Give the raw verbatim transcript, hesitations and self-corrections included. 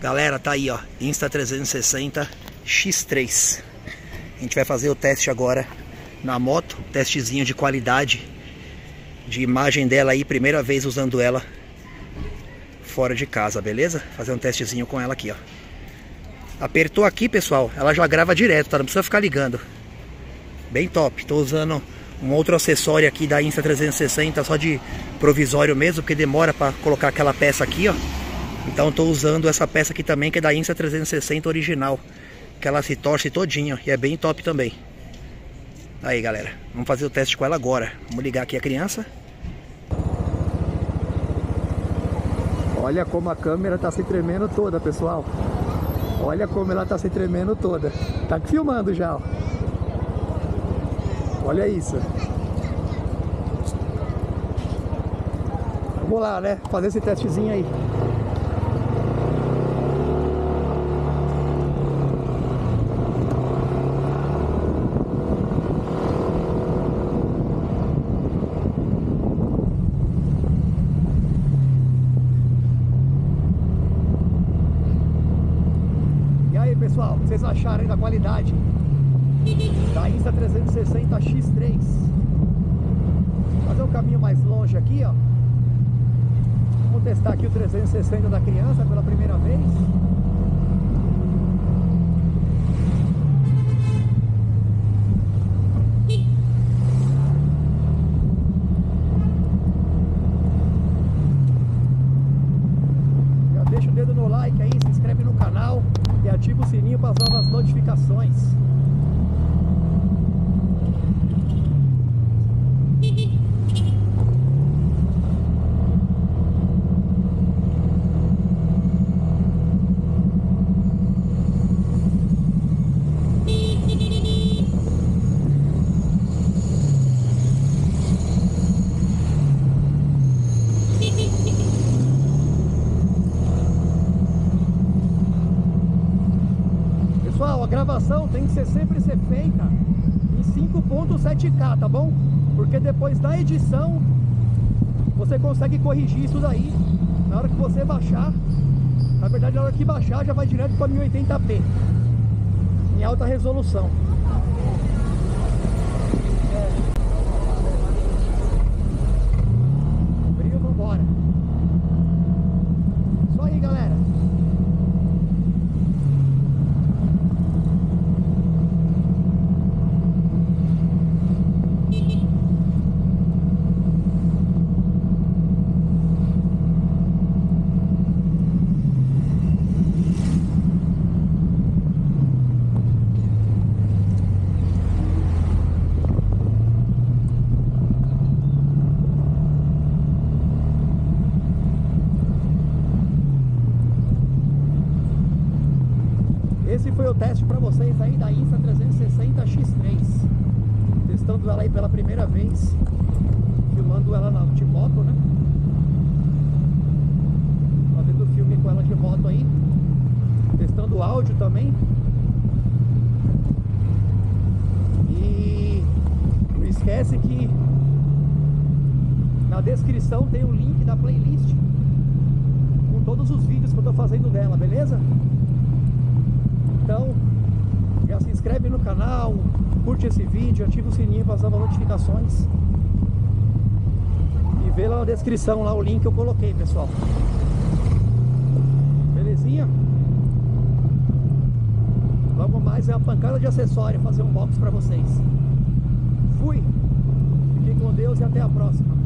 Galera, tá aí, ó, Insta trezentos e sessenta X três. A gente vai fazer o teste agora na moto, testezinho de qualidade de imagem dela aí, primeira vez usando ela fora de casa, beleza? Fazer um testezinho com ela aqui, ó. Apertou aqui, pessoal, ela já grava direto, tá? Não precisa ficar ligando. Bem top. Tô usando um outro acessório aqui da Insta trezentos e sessenta, só de provisório mesmo, porque demora pra colocar aquela peça aqui, ó. Então tô usando essa peça aqui também, que é da Insta trezentos e sessenta original, que ela se torce todinha e é bem top também. Aí, galera, vamos fazer o teste com ela agora. Vamos ligar aqui a criança. Olha como a câmera tá se tremendo toda, pessoal. Olha como ela tá se tremendo toda. Tá filmando já, ó. Olha isso. Vamos lá, né? Fazer esse testezinho aí. Pessoal, o que vocês acharam aí da qualidade da Insta trezentos e sessenta X três? Vou fazer um caminho mais longe aqui, ó. Vamos testar aqui o trezentos e sessenta da criança pela primeira vez. Já deixa o dedo no like aí, se inscreve no canal e ativa o sininho para as novas notificações. Pessoal, a gravação tem que ser sempre ser feita em cinco ponto sete K, tá bom? Porque depois da edição você consegue corrigir isso daí. Na hora que você baixar, na verdade na hora que baixar já vai direto para mil e oitenta p em alta resolução. Abriu, vambora. Isso aí, galera. Esse foi o teste para vocês aí da Insta trezentos e sessenta X três. Testando ela aí pela primeira vez, filmando ela na, de moto, né? Fazendo filme com ela de moto aí. Testando o áudio também. E não esquece que na descrição tem o link da playlist com todos os vídeos que eu tô fazendo dela, beleza? Então, já se inscreve no canal, curte esse vídeo, ativa o sininho para as novas notificações. E vê lá na descrição lá o link que eu coloquei, pessoal. Belezinha? Logo mais é uma pancada de acessório fazer um box para vocês. Fui! Fiquem com Deus e até a próxima.